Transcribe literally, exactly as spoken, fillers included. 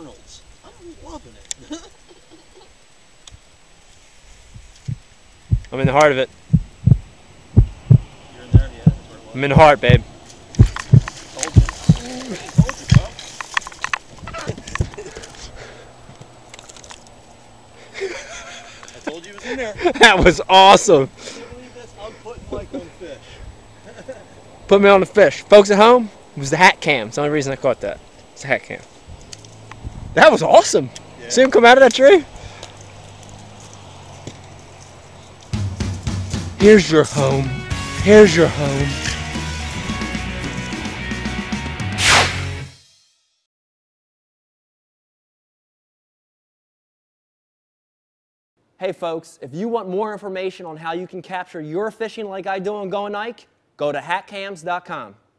Arnold's. I'm loving it. I'm in the heart of it. You're in there? Yeah, that's where it was. I'm in the heart, babe. Told you. Told you, bro. I told you it was in there. That was awesome. Can you believe this? I'm putting Mike on fish. Put me on the fish. Folks at home, it was the hat cam. It's the only reason I caught that. It's the hat cam. That was awesome. Yeah. See him come out of that tree? Here's your home. Here's your home. Hey folks, if you want more information on how you can capture your fishing like I do on Going Ike, go to hat cams dot com.